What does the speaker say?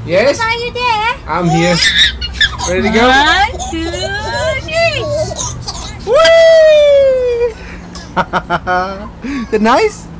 Yes? Are you there? I'm here. Ready to go? 1, 2, 3. Whee! Is it nice?